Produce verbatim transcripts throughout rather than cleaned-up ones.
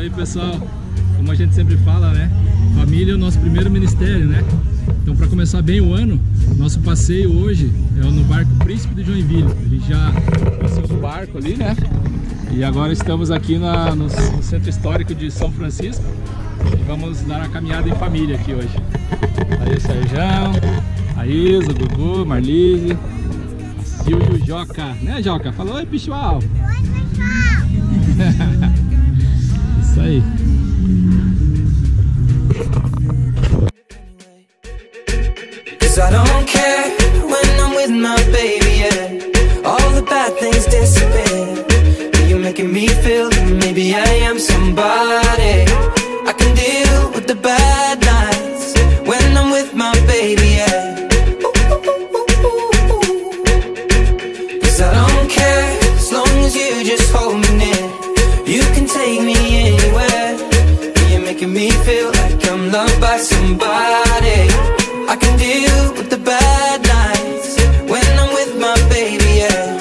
aí, pessoal, como a gente sempre fala, né? Família é o nosso primeiro ministério, né? Então, para começar bem o ano, nosso passeio hoje é no barco Príncipe de Joinville. A gente já passou no barco ali, né? E agora estamos aqui na, no, no Centro Histórico de São Francisco e vamos dar uma caminhada em família aqui hoje. Aí o Serjão, a Isa, o Gugu, Marlise, a Silvio e o Joca. Né, Joca? Fala oi, pessoal! Oi, pessoal! Isso aí. I don't care when I'm with my baby, yeah. All the bad things disappear. You're making me feel that maybe I am somebody. I can deal with the bad nights when I'm with my baby, yeah. Cause I don't care as long as you just hold me near. You can take me anywhere. You're making me feel like I'm loved by somebody. I can deal with the bad nights when I'm with my baby, yeah.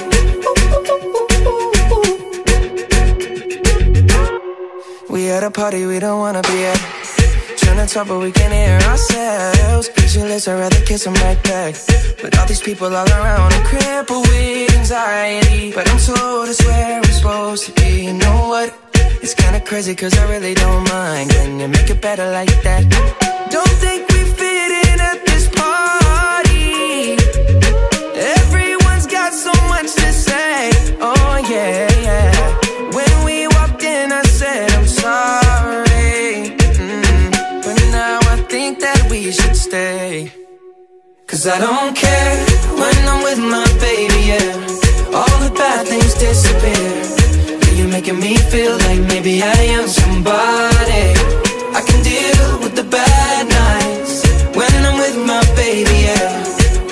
We at a party we don't wanna be at. Trying to talk but we can't hear ourselves. Pictureless, I'd rather kiss them right back. But all these people all around are crippled with anxiety. But I'm told it's where we're supposed to be. You know what? It's kinda crazy cause I really don't mind. Can you make it better like that? Don't think we fit in at this party. Everyone's got so much to say. Oh yeah, yeah. When we walked in I said I'm sorry, mm. But now I think that we should stay. Cause I don't care when I'm with my baby, yeah. All the bad things disappear. You're making me feel like maybe I am somebody. I can deal with the bad nights when I'm with my baby, yeah.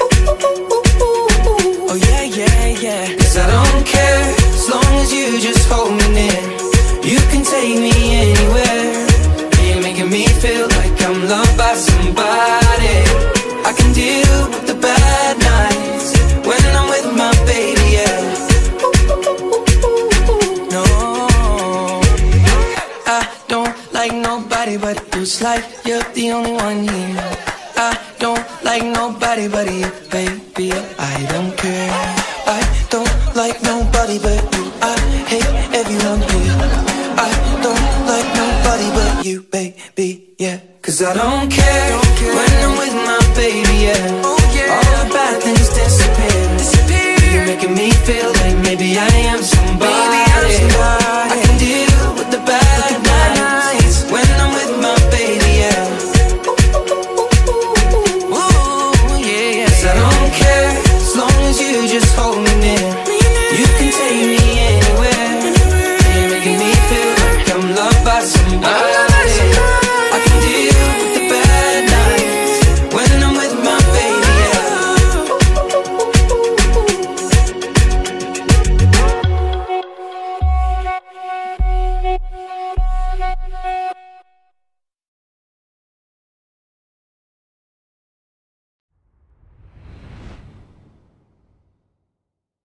Oh yeah, yeah, yeah. Cause I don't care as long as you just hold me near. You can take me anywhere. You're making me feel like I'm loved by somebody. I can deal with the bad nights when I'm with my baby, yeah. No, I don't like nobody but you. It's like you're the only one here. I don't like nobody but you, baby. I don't care. I don't like nobody but you. I hate everyone here. I don't like nobody but you, baby, yeah. Cause I don't care, don't care. When I'm with my baby, yeah. Oh, yeah. All the bad things disappear. disappear. You're making me feel like maybe I am somebody. Baby, I'm somebody. I can deal with the bad, with the bad nights when I'm with my baby, yeah. Ooh, yeah, yeah. Cause I don't care as long as you just hold